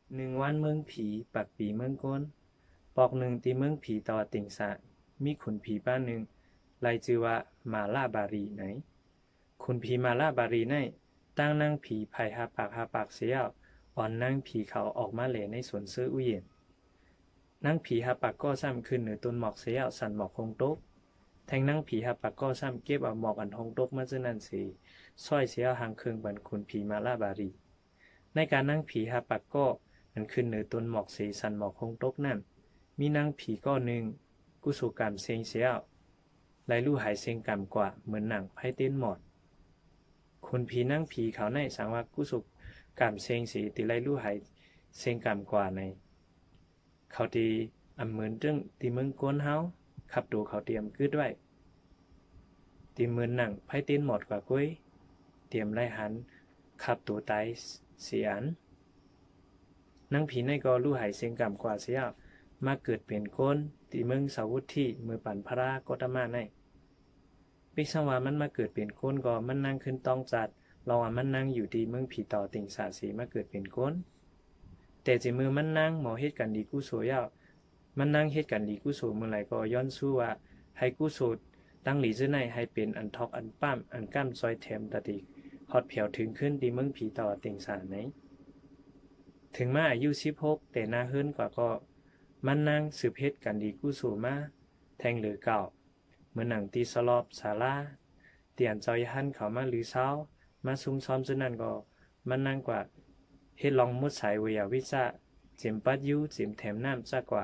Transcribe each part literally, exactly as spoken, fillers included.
หนึ่งวันเมืองผีปักปีเมืองก้นปอกหนึ่งตีเมืองผีต่อติ่งสะมีขุนผีป้าหนึ่งไล่ชื่อว่ามาลาบารีไหนขุนผีมาลาบารีในตั้งนั่งผีไผ่หาปากหาปากเสียวอ่อนนั่งผีเขาออกมาเหลในสวนซื้ออุเย็นนั่งผีหาปากก็ซ้ำขึ้นเหนือต้นหมอกเสียวสันหมอกคงตกแทงนั่งผีหาปากก็ซ้ำเก็บเอาหมอกอันทงตกมาเจนั่นสีซ้อยเสียวหางเครื่องบันขุนผีมาลาบารีในการนั่งผีหาปากก็มันขึ้นเหนือต้นหมอกสีสันหมอกคงตกนั่นมีนางผีก้อนหนึ่งกุศลกรรมเซงเสียวไหลลู่หายเซงกรรมกว่าเหมือนหนังไพ่เต้นหมดคนผีนั่งผีเขาในสังว่ากุศลกรรมเซงสีติไหลลู่หายเซงกรรมกว่าในเขาตีอำเหมือนเรื่องตีเมืองก้นเฮาขับตัวเขาเตรียมกึดไว้ตีเหมือนหนังไพ่เต้นหมดกว่ากุ้ยเตรียมไล่หันขับตัวตายเสียนนั่งผีในก็ลู่หายเซงกรรมกว่าเสียมาเกิดเป็นก้นตีเมืองสาวุธที่มือปั่นพระรากตมาในปิสวามันมาเกิดเป็นก้นก็มันนั่งขึ้นต้องจัดเราว่ามันนั่งอยู่ที่เมืองผีต่อติ่งสาสีมาเกิดเป็นก้นแต่จิมือมันนั่งหมอเฮ็ดกันดีกู้โสยาวมันนั่งเฮ็ดกันดีกู้โสเมื่อไหร่ก็ย้อนสู้ว่าให้กู้โสตั้งหลีซื่อในให้เป็นอันทอกอันป้ามอันก้ามซอยแถมตะติฮอดเผียวถึงขึ้นที่เมืองผีต่อติ่งสาไหนถึงมาอายุสิบหกแต่หน้าเฮิรนกว่าก็มันนั่งสืบเฮ็ดกันดีกู้โสมาแทงหรือเก่าเหมือนหนังตีสลอบศาลาเตียนจอยหันเขามาหรือเช้ามาซุ่มซ้อมซื่อนั่นก็มันนั่งกว่าเฮ็ดลองมุดสายเวียวิจาเจิมปัดยูเจิมแถมน้ำซะกว่า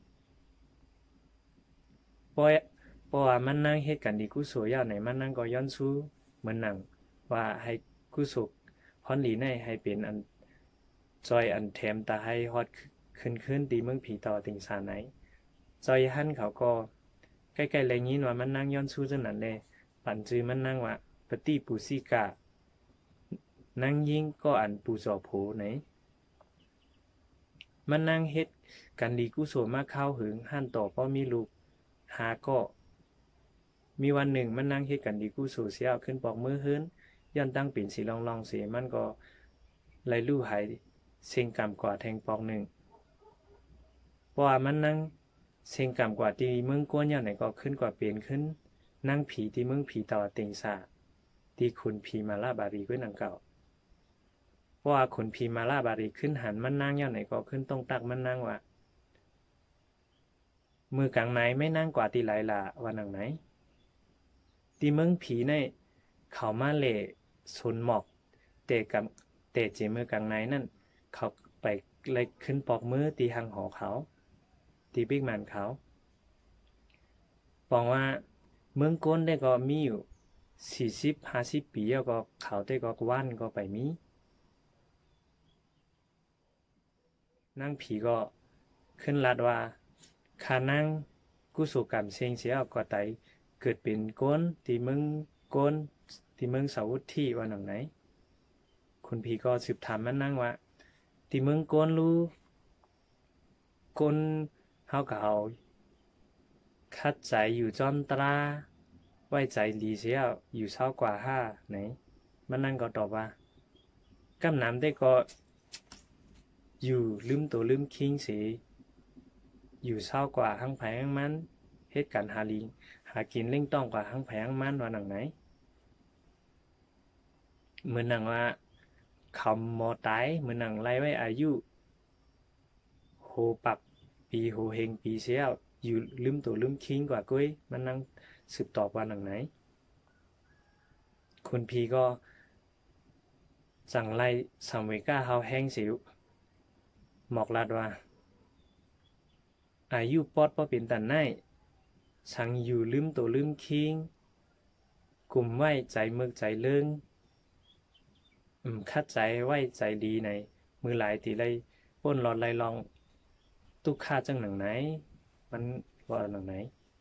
ปอยเพราะว่ามันนั่งเฮ็ดกันดีกุศลยาวไหนมันนั่งก็ย้อนสู้เหมือนหนังว่าให้กุศลพรหลีในให้เป็นอันจอยอันแถมตาให้ฮอดขึ้นขึ้นตีเมืองผีต่อติ่งสาไหนจอยหันเขาก็ใกล้ๆแลยินว่ามันนั่งย้อนสู้จังนั้นแลปั่นจือมันนั่งว่าปฏิปูซิกานั่งยิงก็อันปูจอโผไหนมันนั่งเฮ็ดกันดีกุศลมาเข้าหึงหันต่อเพราะมีลูกหาก็มีวันหนึ่งมันนั่งเฮ็ดกันดีกุศลเสียขึ้นปอกมือเฮิรนย้อนตั้งปิ่นสีลองลองเสียมันก็ไหลลู่หายเซ็งกรรมกว่าแทงปอกหนึ่งเพราะว่ามันนั่งเซ็งกรรมกว่าที่เมืองก้นอย่างไหนก็ขึ้นกว่าเปลี่ยนขึ้นนั่งผีที่เมืองผีต่อติงสาที่คุณผีมาลาบารีก็นังเก่าเพราะว่าคุณผีมาลาบารีขึ้นหันมันนั่งอย่างไหนก็ขึ้นต้องตักมันนั่งว่ามือกลางไหนไม่นั่งกว่าตีไหลล่ะว่านังไหนตีเมืองผีในเขามาเล่สนหมอกเตะกับเตะเจมือกลางไหนนั่นเขาไปไล่ขึ้นปอกมือตีหังหอเขาตีบิ๊กแมนเขาบอกว่าเมืองก้นได้ก็มีอยู่สี่สิบห้าสิบปีแล้วก็เขาได้ก็ว่านก็ไปมีนั่งผีก็ขึ้นลัดว่าคานั่งกุศลกรรมเสียงเสียก็ไตเกิดเป็นก้นที่เมืองก้นที่เมืองสาวุธที่ว่าหนังไหนคุณผีก็สืบถามมันนั่งว่าที่เมืองก้นรู้ก้นเฮาก็เอาคัดใจอยู่จอมตราไว้ใจดีเสียอยู่เช้ากว่าห้าไหนมันนั่งก็ตอบว่ากำน้ำได้ก็อยู่ลืมตัวลืมคิงสิอยู่เช้ากว่าหังไผหังมันเฮ็ดกันหาลิงหากินเล่งต้องกว่าหังไผหังมันว่าหนังไหนเหมือนหนังว่าคำมอตายเหมือนหนังไล่ไว้อายุโหปักปีโหเฮงปีเสียอยู่ลืมตัวลืมคิงกว่ากุ้ยมันนั่งสืบตอบว่าหนังไหนคุณพีก็สั่งไล่สัมเวก้าเฮาแห้งสิวหมอกลาดว่าอายุปอดบ่เป็นตันไนสั่งอยู่ลืมตัวลืมคิงกลุ่มไว้ใจเมึกใจเลิงอืมคัดใจไว้ใจดีในมือหลายตีไล่ป้นหลอดไล่ลองตุกค่าจังหนังไหนมันว่าหนังไหน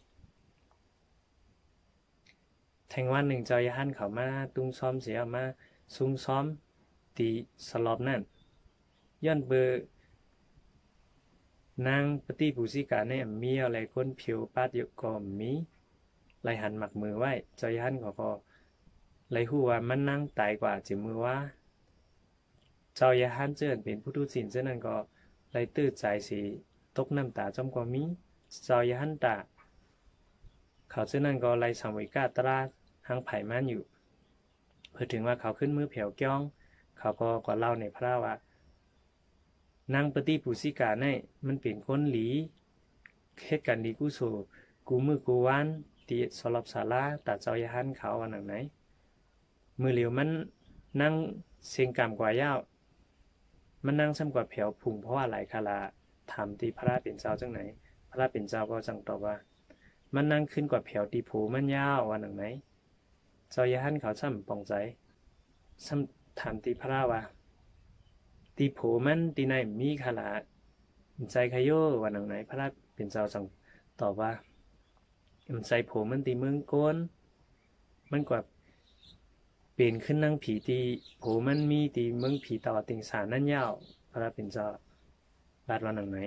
แทงวันหนึ่งจอยหันเขามาตุ้งซ้อมเสียมาซุ้งซ้อมตีสลอบนั่นย้อนเบอร์นางปฏิปูสิกาในมีอะไรคนผิวปาดอยู่ก็มีไล่หันหมักมือไว้จอยหันก็ก็ไล่หูว่ามันนั่งตายกว่าจิมือว่าเจ้าอย่าหันเจิ้นเป็นผู้ทุศีลเจ้านั้นก็ไล่ตื้อใจสิตกน้ำตาจอมกว่ามีเจ้าอย่าหันตาเขาเจ้านั้นก็ไล่สังเวยกาตราหังไผ่มันอยู่เพื่อถึงว่าเขาขึ้นมือเผียวก้องเขาก็ก็เล่าในพระว่านางปฏิปูสิกาในมันเป็นคนหลีเหตุการณ์ดีกูโซกูมือกูวานตีสลับศาลาตัดเจ้าอย่าหันเขาอันไหนมือเหลียวมันนั่งเสียงกรรมกว่ายาวมันนั่งซ้ำกว่าเผียวผุ่งเพราะว่าหลายคาลาถามตีพระเป็นเจ้าจังไหนพระเป็นเจ้าก็จังตอบว่ามันนั่งขึ้นกว่าเผียวตีผูมันยาววันหนังไหนเจ้าอย่าหันเขาซ้ำปองใจซ้ำถามตีพระว่าตีผูมันตีในมีคาลาใจขยโยวันหนังไหนพระเป็นเจ้าจังตอบว่าใจผูมันตีเมืองโกนมันกว่าเป็นขึ้นนั่งผีตีโผมันมีตีเมืองผีต่อติงสารนั่นยาวพระเป็นเจ้าบาดวันหนังไหน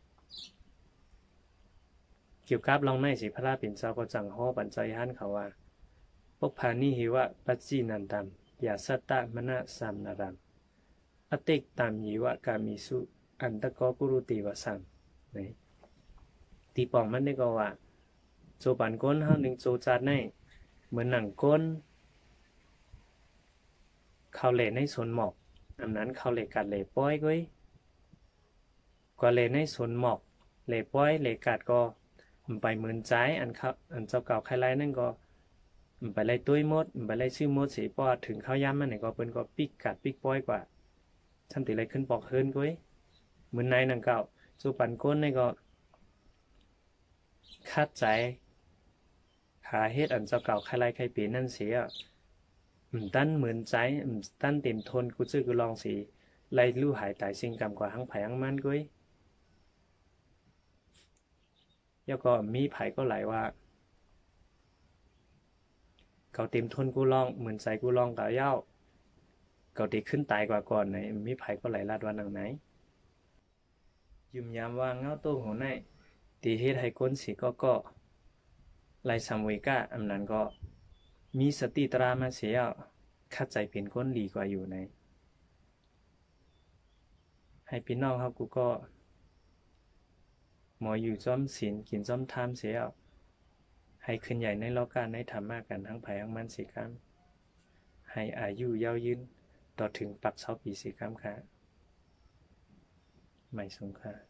เกี่ยวกับลองในสิพระเป็นเจ้าก็จังห้อปัญจยันเขาว่าปกพานิหิวะปัจจีนันตัมยาสัตตะมณะสามนารัมอติกตามยิวะกามิสุอันตะกอกุรุติวะสัมไหนตีปองมันได้ก็ว่าโจปันก้นเฮาหนึ่งโจจัดในเหมือนหนังก้นเขาเล่ในสวนหมอกอันนั้นเขาเล่กัดเล่ป้อยก้อยก็เล่ในสวนหมอกเล่ป้อยเล่กัดก็ไปเหมือนใจอันเขาอันเจ้าเก่าใครไล่นั่นก็ไปไล่ตุ้ยมดไปไล่ชื่อมดสีปอดถึงเขาย้ำมันไหนก็เป็นก็ปิกกัดปิกป้อยกว่าทำติไรขึ้นปอกเฮินก้อยเหมือนในนังเก่าจูปันก้นนี่ก็คาดใจหาเฮ็ดอันเจ้าเก่าใครไล่ใครเปลี่ยนนั่นเสียอืมตั้นเหมือนใจอืมตั้นเต็มทนกูซื้อกูลองสีไล่ลู่หายตายสิ่งกรรมกว่าหังไผ่หังมันก้อยแล้วก็มีไผ่ก็หลายว่าเขาเต็มทนกูลองเหมือนใจกูลองกับเย้าเขาตีขึ้นตายกว่าก่อนไหนมีไผ่ก็หลายลาดวันหนังไหนยืมยามว่าเงาโต้หัวในตีเฮ็ดให้ก้นสีก็ก็ไล่สัมเวกาอำนั้นก็มีสติตรามาเสียคัดใจเป็นคนดีกว่าอยู่ในให้พี่น้องครับกูก็หมออยู่จ้อมศีลกินจ้อมทามเสียให้ขึ้นใหญ่ในโลกาในธรรมะกันทั้งภัยทั้งมันสิครับให้อายุยาวยืนต่อถึงปักเสาปีสิครับค่ะไม่สงค่ะ